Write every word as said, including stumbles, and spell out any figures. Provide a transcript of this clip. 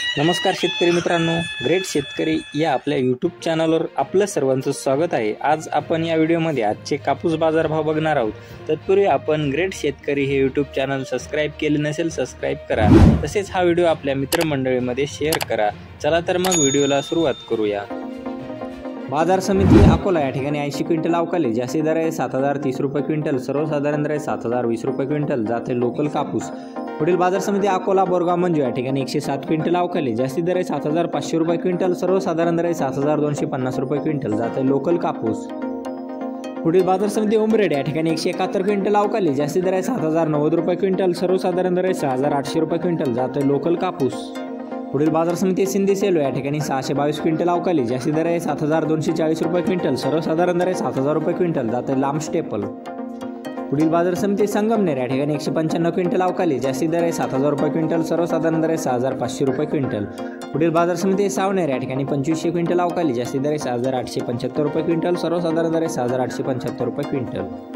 नमस्कार शेतकरी मित्रांनो, ग्रेट शेतकरी या आपल्या यूट्यूब चॅनलवर आपलं सर्वांचं स्वागत आहे। आज आपण या व्हिडिओमध्ये आजचे कापूस बाजार भाव बघणार आहोत। तत्पूर्वी आपण ग्रेट शेतकरी हे यूट्यूब चॅनल सबस्क्राइब केले नसेल सबस्क्राइब करा, तसेच हा व्हिडिओ आपल्या मित्रमंडळीमध्ये शेअर करा। चला तर मग व्हिडिओला सुरुवात करूया। बाजार समिती अकोला या ठिकाणी ऐंशी क्विंटल अवकाली जास्ती दर आहे सात हजार तीस रुपये क्विंटल, सर्वसाधारण दर आहे सात हजार वीस रुपये क्विंटल, जाते लोकल कापूस। पुढील बाजार समिती अकोला बोरगाव मंजू या ठिकाणी एकशे सात क्विंटल अवकाली जास्ती दर आहे सात हजार पाचशे रुपये क्विंटल, सर्वसाधारण दर आहे सात हजार दोनशे पन्नास रुपये क्विंटल, जाते लोकल कापूस। पुढील बाजार समिती उमरेड या ठिकाणी एकशे एकाहत्तर क्विंटल अवकाली जास्ती दर आहे सात हजार नव्वद रुपये क्विंटल, सर्वसाधारण दर आहे सहा हजार आठशे रुपये क्विंटल, जाते लोकल कापूस। पुढील बाजार समिती सिंधी सेलो या ठिकाणी सहाशे बावीस क्विंटल अवकाली जास्ती दर आहे सात हजार दोनशे चाळीस रुपये क्विंटल, सर्वसाधारण दर आहे सात हजार रुपये क्विंटल, जाते लांब स्टेपल। पुढील बाजार समिती संगमनेर या ठिकाणी एकशे पंच्याण्णव क्विंटल अवकाली जास्ती दर आहे सात हजार रुपये क्विंटल, सर्वसाधारण दर आहे सहा हजार पाचशे रुपये क्विंटल। पुढील बाजार समिती सावनेर या ठिकाणी पंचवीसशे क्विंटल अवकाली जास्ती दर आहे सहा हजार आठशे पंच्याहत्तर रुपये क्विंटल, सर्वसाधारण दर आहे सहा हजार आठशे पंच्याहत्तर रुपये क्विंटल।